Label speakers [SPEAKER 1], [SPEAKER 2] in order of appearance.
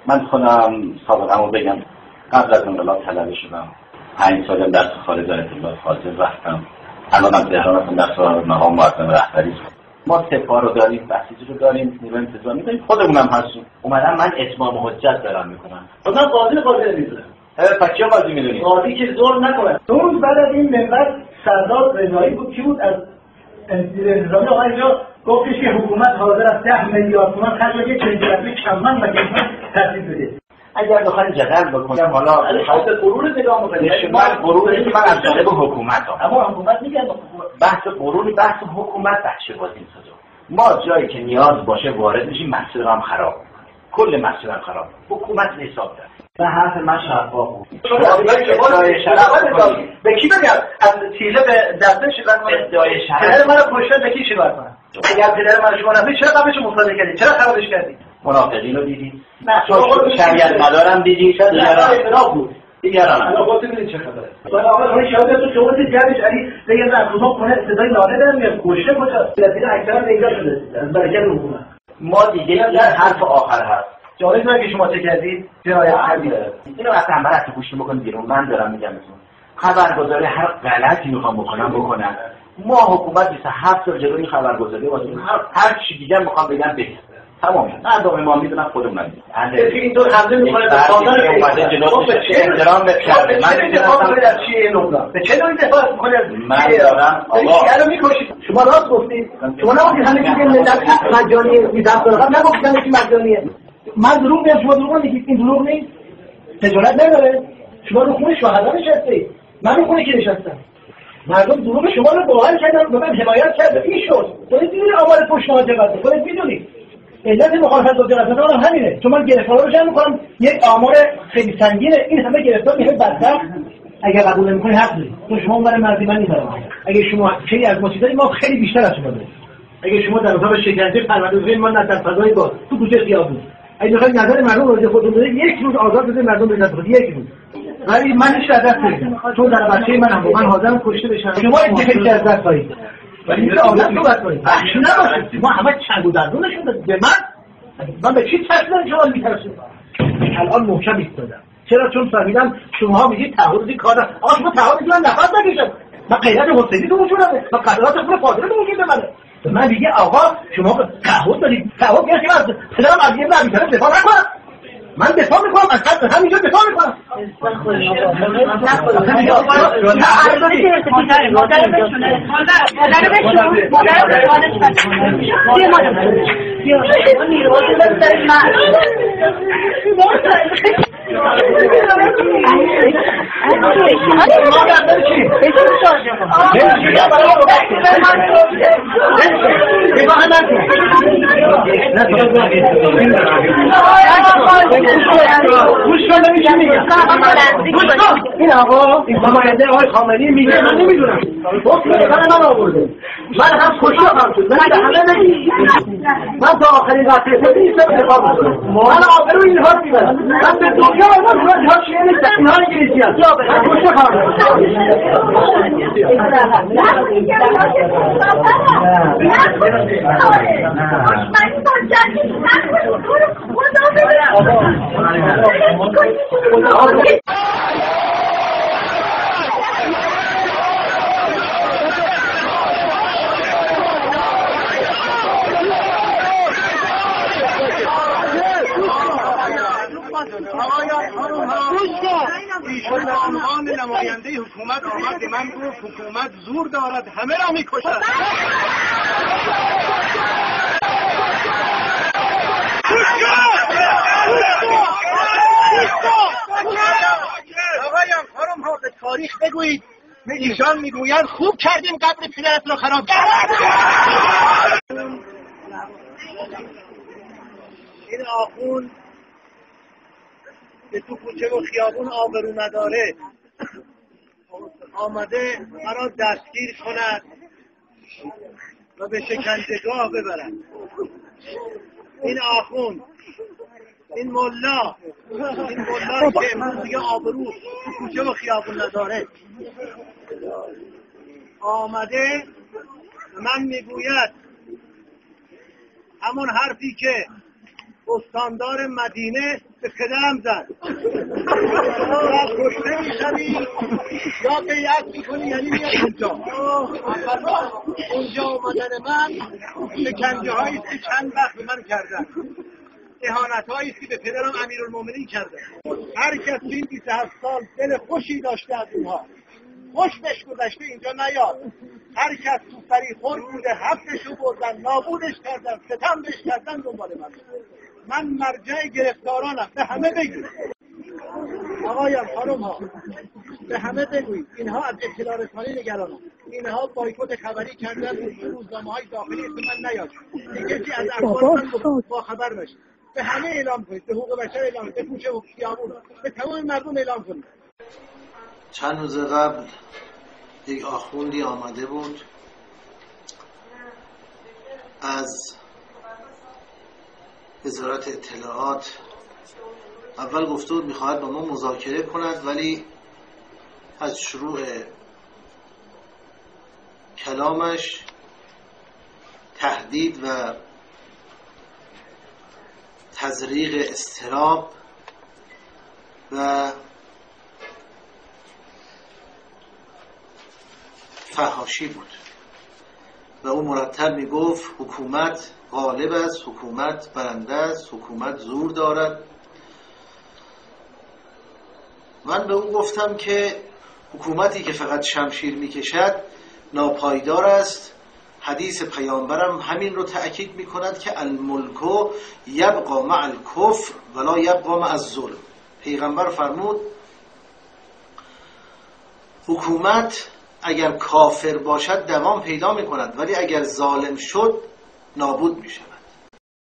[SPEAKER 1] من خودم سابقه‌مو بگم. قبل از انقلاب طلبه شدم. 5 سال درس خارج از اطلاعات حاضر رفتم. الان از تهران هستم در مقام معظم رهبری. ما سپاه رو داریم، بسیج رو داریم، نیروی انتظامی داریم، خودمونم هستیم. اومدم من اتمام حجت دارم میکنم.
[SPEAKER 2] مثلا قاضی نمیدونم.
[SPEAKER 1] پس چه قاضی میدونی؟
[SPEAKER 2] قاضی که ظلم نکنه. دو روز بعد از این منبر سردار رضایی بود کی بود از انتظامی آقا اینجا گفتش که حکومت حاضر است 10 میلیارد تومان خرج یک چنین کمن و کمن ترتیب بده.
[SPEAKER 1] اگر بخواید جدل بکنم حالا
[SPEAKER 2] خاص غرور نگاه می‌کنید.
[SPEAKER 1] من غرور من از جانب حکومت
[SPEAKER 2] اما حکومت میگه
[SPEAKER 1] بحث غرور بحث حکومت بچه بازی می‌سازه. ما جایی که نیاز باشه وارد میشیم، مسیر هم خراب می‌کنه. کل مسیر هم خراب. حکومت حساب داره.
[SPEAKER 2] به حرف من شفاف بود.
[SPEAKER 1] به کی بگم؟ از تیله به دسته شکایت کنم. ادعای شرف.
[SPEAKER 2] پدر منو کشتن به کی شکایت کنم؟ اگر پدر منو شما نفی چرا قبلش مصادره کردید؟ چرا خرابش کردید؟
[SPEAKER 1] منافقین رو دیدید؟
[SPEAKER 2] نه
[SPEAKER 1] شریعت مدارم دیدید؟
[SPEAKER 2] دیگران بود.
[SPEAKER 1] دیگران
[SPEAKER 2] الان خودت می‌بینید چه خبره. ولی آقا اون شاید تو شما جدیدش علی دیگه از اونها کنه صدای لاله در میاد کشته کجا؟ لذیذ اکثرا پیدا شده از برکت حکومت.
[SPEAKER 1] ما دیگه این حرف آخر هست.
[SPEAKER 2] جالب نه که شما چه کردید؟ جنایت کردید.
[SPEAKER 1] اینو اصلا برات گوش بکن بیرون. من دارم میگم بهتون. خبرگزاری هر غلطی میخوام بکنن. ما حکومت 27 سال جلوی این خبرگزاری واسه هر چی دیگه میخوام بگم بگم. تمام شد. مردم ما میدونن خودمون ندید.
[SPEAKER 2] اینطور حمله میکنه به خاطر
[SPEAKER 1] اومده جلوش احترام به کرده. من
[SPEAKER 2] دفاع میکنه از چیه نوبا؟ به چه نوعی دفاع میکنه؟
[SPEAKER 1] من دارم
[SPEAKER 2] آقا الان میکشید. شما راست گفتید. شما نگفتید همه چیز ملت مجانی میذارم دارم. نگفتید همه چی مجانیه. من دروغ میگم شما دروغ میگید. این دروغ نیست. تجارت نداره. شما رو خونه شهدا نشستید. من رو خونه کی نشستم؟ مردم دروغ شما رو باور کردن و من حمایت کردم. این شد. خودت میدونید آمار پشتوانه چقدره. خودت میدونید. علت مخالفت با جنازه هم همینه. چون من گرفتارا رو جمع می‌کنم یک آمار خیلی سنگینه. این همه گرفتار میشه بدبخت. اگر قبول نمی‌کنی حق داری. تو شما برای مردی من نیستم. اگه شما خیلی از مصیبت ما خیلی بیشتر از شما داریم. اگه شما در اتاق شکنجه پرونده‌های ما در فضای باز تو کوچه خیابون اگه بخواید نظر مردم راجع خودتون بدید یک روز آزاد بده مردم بزنید خود یک روز. ولی من هیچ دست نمیدم. چون در بچه من حاضرم کشته بشم. شما این فکر از دست دارید. ولی این عادت رو باید کنید. بخش نباشید. ما همه چنگ و دندونشون به من به چی ترسیدم شما میترسید؟ الان محکم ایستادم. چرا؟ چون فهمیدم شما میگید تعهدی کار آقا شما تعهدی من نفس نکشم. من غیرت حسینی تو وجودمه. من قدرت خود فاضله تو وجود منه. من میگه آقا شما تعهد دارید. تعهد میگه که من پدرم از یه نمیتونه دفاع نکنم. من دفاع میکنم از حد همینجا دفاع میکنم. این آقا این نماینده آقای خامنه‌ای میگه من نمیدونم. گفت من آورده. من هم کشته خواهم شد. من به همه نگید. من تا آخرین قطعه نیستم دفاع میکنم. من آبرو اینها میبرم. من به دنیا آمدم اینها چیه نیستم. اینها انگلیسی هست. من کشته خواهم
[SPEAKER 3] ایشون به عنوان نماینده حکومت آمد به من گفت حکومت زور دارد همه را میکشد. آقایان خانم ها به تاریخ بگویید. ایشان میگویند خوب کردیم قبر پدرت را خراب کردیم. این آخون که تو کوچه و خیابون آبرو نداره آمده مرا دستگیر کند و به شکنجهگاه ببرد. این آخون این ملا که امروز دیگه آبرو تو کوچه و خیابون نداره آمده من میگوید همون حرفی که استاندار مدینه به پدرم زد یا کشته میشوی یا بیعت میکنی، یعنی میاد اونجا. اونجا آمدن من شکنجه هایی که چند وقت به من کردن، اهانت هایی که به پدرم امیرالمومنین کردن. هر کس این 27 سال دل خوشی داشته از اونها، خوش بهش گذشته اینجا نیاد. هر کس تو فریخور بوده حبششو بردن، نابودش کردن، ستم بهش کردن دنبال من مرجع گرفتارانم. به همه بگوید آقایان خانم ها، به همه بگوید اینها از اطلاع رسانی نگرانم، اینها بایکوت خبری کردن، روزنامه های داخلی من نیاد، دیگه که از اخبار من با خبر نشید. به همه اعلام کنید، به حقوق بشر اعلام کنید، به کوچه و خیابون، به تمام مردم اعلام کنید.
[SPEAKER 4] چند روز قبل یک آخوندی آمده بود از وزارت اطلاعات. اول گفته بود میخواهد با ما مذاکره کند، ولی از شروع کلامش تهدید و تزریق اضطراب و فحاشی بود و او مرتب میگفت حکومت غالب است، حکومت برنده است، حکومت زور دارد. من به او گفتم که حکومتی که فقط شمشیر میکشد ناپایدار است. حدیث پیامبرم همین رو تأکید میکند که الملک یبقى مع الکفر ولا یبقى مع الظلم. پیغمبر فرمود حکومت اگر کافر باشد دوام پیدا میکند، ولی اگر ظالم شد نابود میشد.